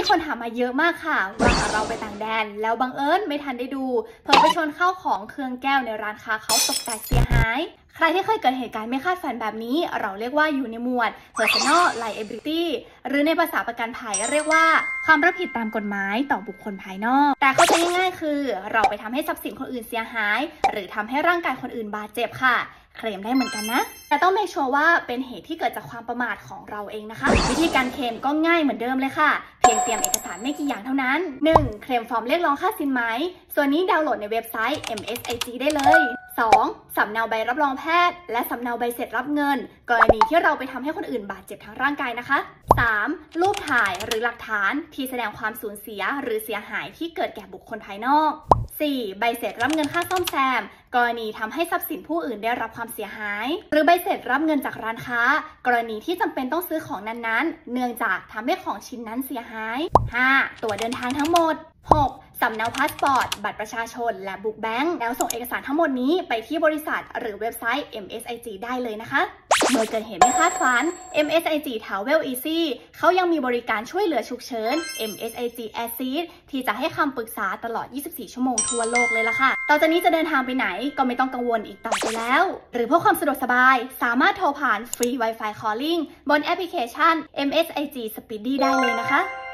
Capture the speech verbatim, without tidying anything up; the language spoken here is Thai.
คนถามมาเยอะมากค่ะว่าเราไปต่างแดนแล้วบังเอิญไม่ทันได้ดูเผลอไปชนเข้าของเครื่องแก้วในร้านค้าเขาตกแตกเสียหายใครที่เคยเกิดเหตุการณ์ไม่คาดฝันแบบนี้เราเรียกว่าอยู่ในหมวด personal liability หรือในภาษาประกันภัยเรียกว่าความรับผิดตามกฎหมายต่อบุคคลภายนอกแต่เข้าใจง่ายๆคือเราไปทำให้ทรัพย์สินคนอื่นเสียหายหรือทำให้ร่างกายคนอื่นบาดเจ็บค่ะเคลมได้เหมือนกันนะแต่ต้องเมคชัวร์ว่าเป็นเหตุที่เกิดจากความประมาทของเราเองนะคะวิธีการเคลมก็ง่ายเหมือนเดิมเลยค่ะเพียงเตรียมเอกสารไม่กี่อย่างเท่านั้น หนึ่ง เคลมฟอร์มเรียกร้องค่าสินไหมส่วนนี้ดาวน์โหลดในเว็บไซต์ เอ็ม เอส ไอ จี ได้เลย สอง สำเนาใบรับรองแพทย์และสำเนาใบเสร็จรับเงินกรณีที่เราไปทำให้คนอื่นบาดเจ็บทางร่างกายนะคะ สาม รูปถ่ายหรือหลักฐานที่แสดงความสูญเสียหรือเสียหายที่เกิดแก่บุคคลภายนอก สี่ ใบเสร็จรับเงินค่าซ่อมแซมกรณีทำให้ทรัพย์สินผู้อื่นได้รับความเสียหายหรือใบเสร็จรับเงินจากร้านค้ากรณีที่จำเป็นต้องซื้อของนั้นๆเนื่องจากทำให้ของชิ้นนั้นเสียหาย ห้า ตั๋วเดินทางทั้งหมด หก สำเนาพาสปอร์ตบัตรประชาชนและบุ๊กแบงค์แล้วส่งเอกสารทั้งหมดนี้ไปที่บริษัทหรือเว็บไซต์ เอ็ม เอส ไอ จี ได้เลยนะคะเมื่อเกิดเหตุไม่คาดฝัน เอ็ม เอส ไอ จี Travel Easy เขายังมีบริการช่วยเหลือฉุกเฉิน เอ็ม เอส ไอ จี Assist ที่จะให้คำปรึกษาตลอด ยี่สิบสี่ ชั่วโมงทั่วโลกเลยล่ะค่ะต่อจากนี้จะเดินทางไปไหนก็ไม่ต้องกังวลอีกต่อไปแล้วหรือเพื่อความสะดวกสบายสามารถโทรผ่าน Free Wi-Fi Calling บนแอปพลิเคชัน เอ็ม เอส ไอ จี Speedy ได้เลยนะคะ